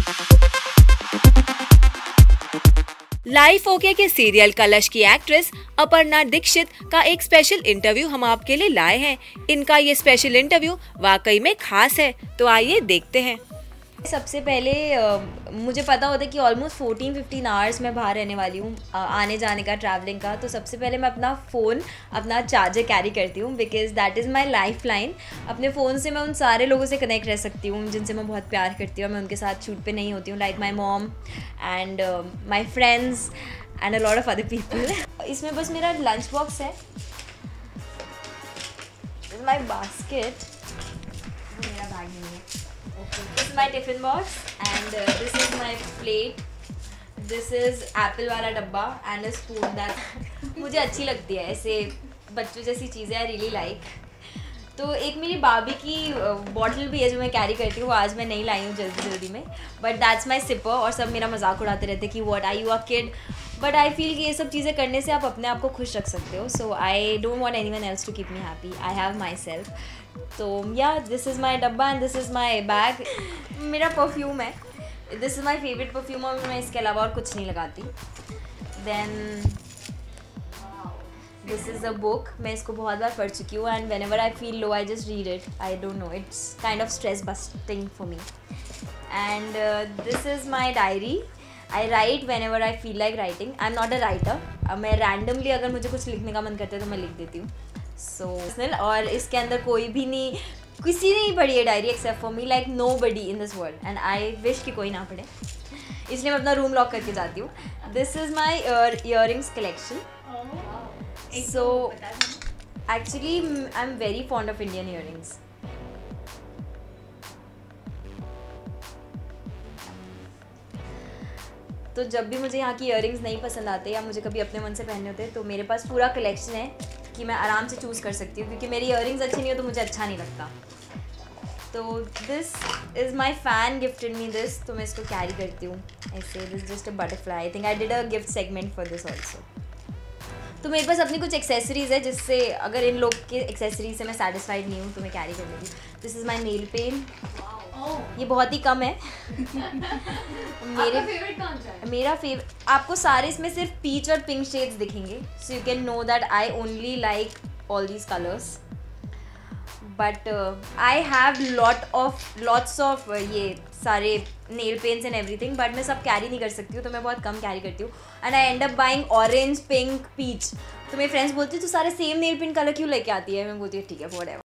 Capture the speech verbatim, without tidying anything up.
Life okay के serial कलश की एक्ट्रेस अपर्णा दीक्षित का एक स्पेशल इंटरव्यू हम आपके लिए लाए हैं। इनका ये स्पेशल इंटरव्यू वाकई में खास है, तो आइए देखते हैं। सबसे पहले आ, मुझे पता होता है कि ऑलमोस्ट फोर्टीन फिफ्टीन आवर्स मैं बाहर रहने वाली हूँ, आने जाने का, ट्रैवलिंग का। तो सबसे पहले मैं अपना फ़ोन, अपना चार्जर कैरी करती हूँ, because that is my lifeline. अपने फ़ोन से मैं उन सारे लोगों से कनेक्ट रह सकती हूँ जिनसे मैं बहुत प्यार करती हूँ। मैं उनके साथ शूट पे नहीं होती हूँ, like my mom and my friends and a lot of other people. इसमें बस मेरा लंच बॉक्स है, माई बास्केट, मेरा बैग नहीं है। This is my tiffin box and uh, this is my plate. This is apple वाला डब्बा and a spoon that मुझे अच्छी लगती है, ऐसे बच्चों जैसी चीज़ें आई रियली लाइक। तो एक मेरी बाबी की बॉटल भी है जो मैं कैरी करती हूँ, आज मैं नहीं लाई हूँ जल्दी जल्दी में, बट दैट्स माई सिपर। और सब मेरा मजाक उड़ाते रहते कि what are you a kid, but I feel कि ये सब चीज़ें करने से आप अपने आप को खुश रख सकते हो। So I don't want anyone else to keep me happy, I have myself. तो या दिस इज़ माई डब्बा and this is my bag. मेरा परफ्यूम है, this is my favourite perfume, और मैं इसके अलावा और कुछ नहीं लगाती। Then this is a book, मैं इसको बहुत बार पढ़ चुकी हूँ and whenever I feel low I just read it. I don't no, it's kind of stress busting for me. And this is my diary. I write whenever I feel like writing. I am not a writer, मैं randomly अगर मुझे कुछ लिखने का मन करता है तो मैं लिख देती हूँ। सो so, और इसके अंदर कोई भी नहीं, किसी ने नहीं पढ़ी है diary except for me, like nobody in this world, and I wish कि कोई ना पढ़े, इसलिए मैं अपना रूम लॉक करके जाती हूँ। This is my earrings collection. So actually I am very fond of Indian earrings. तो जब भी मुझे यहाँ की ईयर रिंग्स नहीं पसंद आते या मुझे कभी अपने मन से पहनने होते तो मेरे पास पूरा कलेक्शन है कि मैं आराम से चूज़ कर सकती हूँ, क्योंकि मेरी ईयर रिंग्स अच्छी नहीं हो तो मुझे अच्छा नहीं लगता। तो this is my fan gifted me this, तो मैं इसको कैरी करती हूँ ऐसे। This just a butterfly. I think I did a gift segment for this also. तो मेरे पास अपनी कुछ एक्सेसरीज़ है जिससे अगर इन लोग के एक्सेसरीज से मैं सेटिस्फाइड नहीं हूँ तो मैं कैरी कर लेती हूँ। This is my nail paint, ये बहुत ही कम है। मेरे फेवरेट कौन सा है? मेरा फेवरेट, आपको सारे इसमें सिर्फ पीच और पिंक शेड्स दिखेंगे, so you can know that I only like all these colours. But I have lot of lots of ये सारे nail paints and everything, but मैं सब कैरी नहीं कर सकती हूँ, तो मैं बहुत कम कैरी करती हूँ। And I end up buying orange, pink, peach. तो मेरे फ्रेंड्स बोलती है तू सारे सेम नेल पेंट कलर क्यों लेके आती है? मैं बोलती हूँ ठीक है व्हाटएवर।